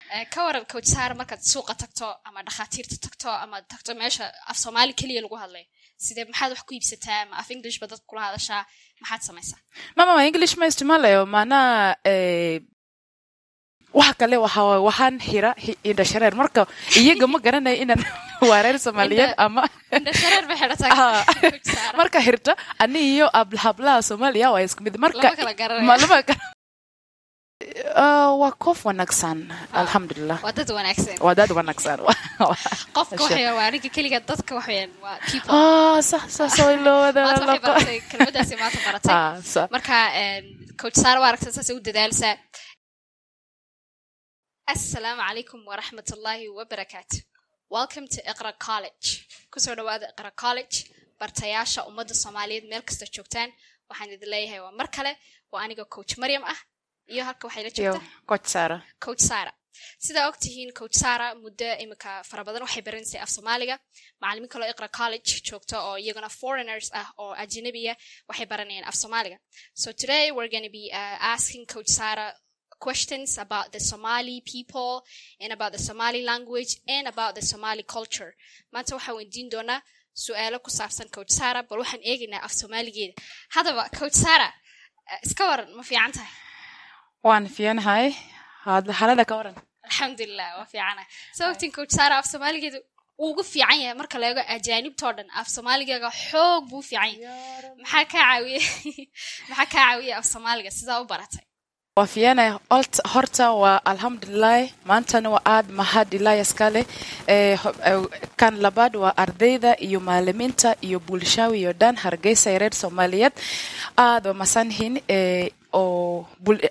ka waran coach Sara markaad suuqa tagto ama dhakhaatiirta tagto ama tagto meesha af Soomaali kaliya lagu hadlay sidee maxaad wax ku iibsataa ma af English badad kula hadashaa maxaad samaysaa mama English ma isticmaalayo maana waxa kale waxaan hira inda shareer marka iyaga ma garanayo inaan wareer Soomaaliyeed ama inda shareer ma xirataa marka hirta ani iyo habla Soomaaliya waa isku mid marka malama waa qof wanaagsan alxamdulillah wadad wanaagsan qofka waxa waaniga kaliya dadka waxayaan waa people صح ilowada kalmadaasi ma tabaratay marka coach Sara waaragsan saas u dadaalsa Assalamu alaikum wa rahmatullahi wa barakatuh. Welcome to Iqra College. Kusoo dhawaada Iqra College. Bartayaasha ummadda Soomaaliyeed meel kasta joogtaan. Waxaan idin leeyahay waa mar kale waa aniga coach Maryam ah iyo halka waxay la joogtaa coach Sara. Sida ogtihiin coach Sara muddo imika fara badan waxay baranaysaa af Soomaaliga. Macallimiin kale Iqra College joogto oo iyaguna foreigners ah oo ajnabiya waxay baranayaan af Soomaaliga. So today we're going to be asking coach Sara questions about the Somali people and about the Somali language and about the Somali culture. Maanta waxaan weydiin doonaa su'aalo ku saabsan coach Sara bal waxaan eegaynaa af Soomaaligeeda. Hadaba coach Sara iska waran ma fiican tahay? Waan fiicanahay. Halada ka waran. Alxamdulillah waa fiicanahay. Sababtiin coach Sara af Soomaaligeedu ugu fiican yahay marka la eego ajaanibtoo dhan af Soomaaligeega xoog buu fiican yahay. Maxaa ka caawiye af Soomaaliga sidaa u baratay? وفيانا قلت هرتا والحمد لله مانتنا وعاد مهد الله يسكاله كان لباد وأرديدا يو معلمينتا يو بولشاوي يو دان هرجيسا يرد سوماليات آد ومسانهين أو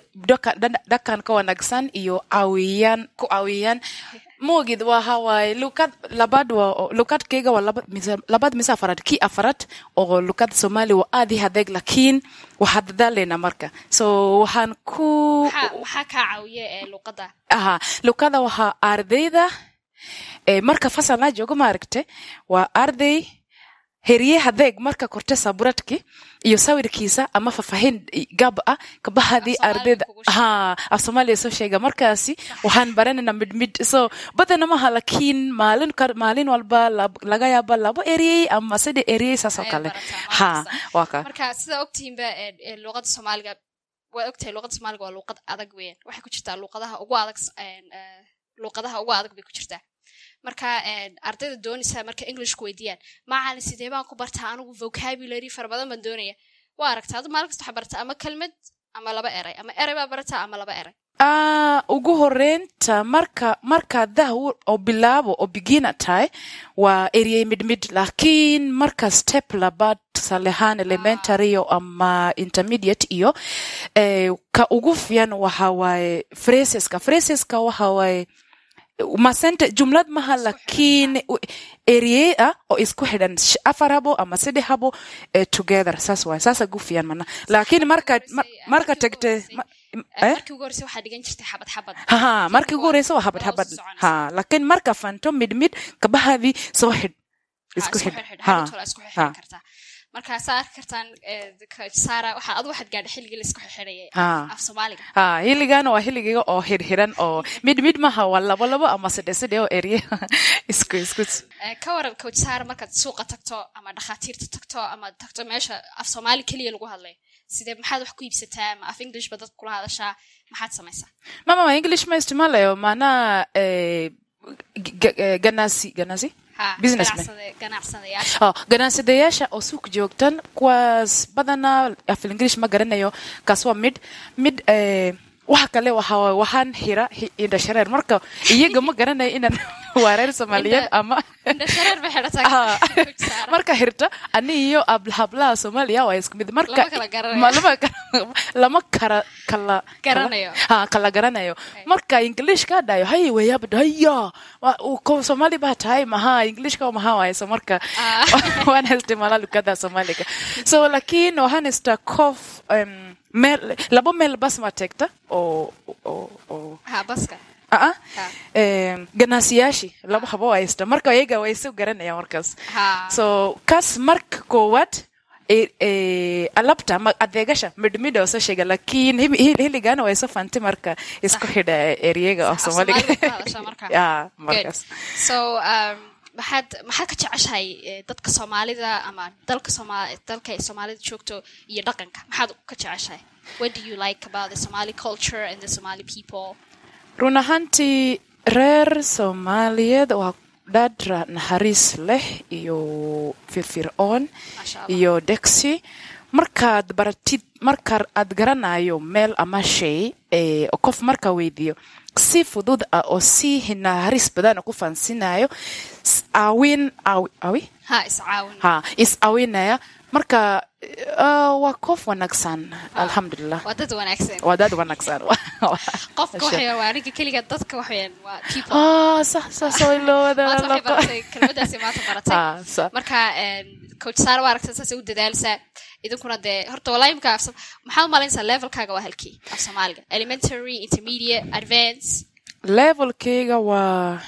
دكان كوانكسان يو عويان موجد وهاواي لوكاد لباد ولوكاد كيجا ولباد مسافرات كي أفرات أو لوكاد سومالي وآدي هذاك لكن وحد ذلنا مركا so هنكو حكا عوية لوكادا لوكادا وها أرديدا مركا فصلنا جوجو ماركته وأردي هريه هذاك مركا كورتسا براتكي يساوي كيسا أما ففهين جابا كبهذه أرديدا الصومالي سوشيجا مركاسي وهان براننا مد so بدنا ما هلكين مالين والبا لغايا بالابو إري أما سيد إري ساسوكالي واقع مركا سيدا أكتين باللغة الصومالية وأكتين اللغة الصومالية واللغة أدق وين waxay ku jirtaa luqadaha ugu adag bay ku jirtaa marka ardayda doonaysa marka English ku weydiiyaan macallin sidee baan ku bartaa anigu vocabulary fara badan baan doonaya waa aragtaa maalin kasta waxa bartaa ama kelmad ama laba eray ama eray baa bartaa ama laba eray ugu horeynta marka dahu oo bilaabo oo beginner tahay waa area mid laakiin marka step labaad salahan elementary ama intermediate iyo ka ugu fiican waxa waaye phraseska waxa waaye masente jumlad maha lakin area oo isku xidhan afar habo ama saddex habo together saasa gufiyan mana laakiin marka tagte markii ugu horeysa waxa dhigan jirtay xabad markii ugu horeysa waa xabad laakiin marka fanto mid kabahadi soo xid isku xid kartaa marka saar kartaan coach Sara waxaad gaadhay xilligii la isku xirxirayay af Soomaaliga xilligan waa xilligiga oo xirxiran oo mid ma ha labo ama saddex oo area isku ka waran coach Sara markaad suuqa tagto ama dhakhaatiirta tagto ama tagto meesha af Soomaali kaliya lagu hadlay sidee maxaad wax ku iibsataa ma af English badad kula hadashaa maxaad samaysaa mama English ma isticmaalayo maana ganacsi businessman ganacsadayaasha oo suuq joogtan kuwaas badana af English ma garanayo kaas waa mid waxa kale waxaan hira inda shareer marka iyaga ma garanayo inaan wareer Soomaaliyeed ama inda shareer ma xirataa marka hirta ani iyo habla Soomaaliya waa isku mid marka lama kala garanayo marka English ka dhayo hay wayabadaya ko Soomaali ba tahay maha English ka maha waayo marka waan isticmaala lugada Soomaaliga so laakiin waxaan istakof labo meel bas ma tagta oo baska ganacsiyaashii laba habo haysta marka iyaga way soo garanayaan markaas so kas marka koowaad alabta ma adeegasha midmid oo soo sheega laakiin hiligan way soo fantay marka isku xidha ereyga oo Soomaaliga ya markaas so maxaad ka jeceshahay dadka Soomaalida ama dalka Soomaalida joogto iyo dhaqanka maxaad ka jeceshahay what do you like about the Somali culture and the Somali people run ahaantii reer Soomaaliyeed waa dad naxariis leh iyo firfircoon iyo degsi markaad baratid marka aad garanayo meel ama shay qof marka weydiyo si fudud oo si naxariis badan ku fansinayo is awinaya marka waa qof wanaagsan alxamdulillah waa dad wanaagsan qofka waxa waa aniga kaliya dadka waxaan waa people soo ilowada kelmadaasi ma baratay marka coach Sara waa aragtay u dadaalsa idinkuna de horta wallahi marka maxaa maalinsa levelkaaga waa halkii af Soomaaliga elementary intermediate advanced levelkayga waa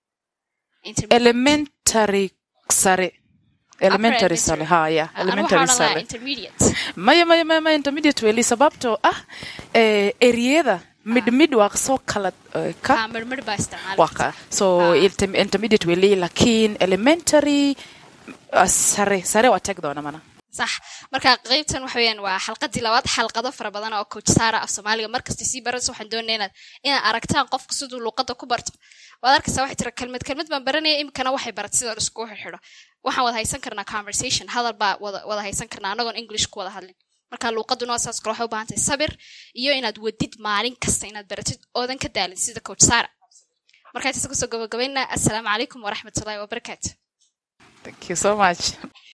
elementary sare elementary sale elementary sale intermediate maya intermediate weli sababto ereyada mid waa soo kala ka mid baa isticmaalay so intermediate weli laakiin elementary sare waa tag doona mana صح marka qaybtan waxa weeyaan waa xalqadii labaad xalqado fara badan oo coach Sara af Soomaaliga markasta si baran waxaan doonaynaa in aragtaan qofka sidoo luqadda ku barto waad arkaysaa waxa jira kelmad baan baranay imkana waxay baratay sida isku xidho waxaan wada haysan karnaa conversation hadal baa wada haysan karnaa anagoon English ku wada hadlin marka luqaddu noo saas kala waxay u baahan tahay sabir iyo inaad wadid maalin kasta inaad baratid oodan ka daalin sida coach Sara marka inta soo gabagabeynaa assalaamu calaykum wa rahmatullaahi wa barakaatuh thank you so much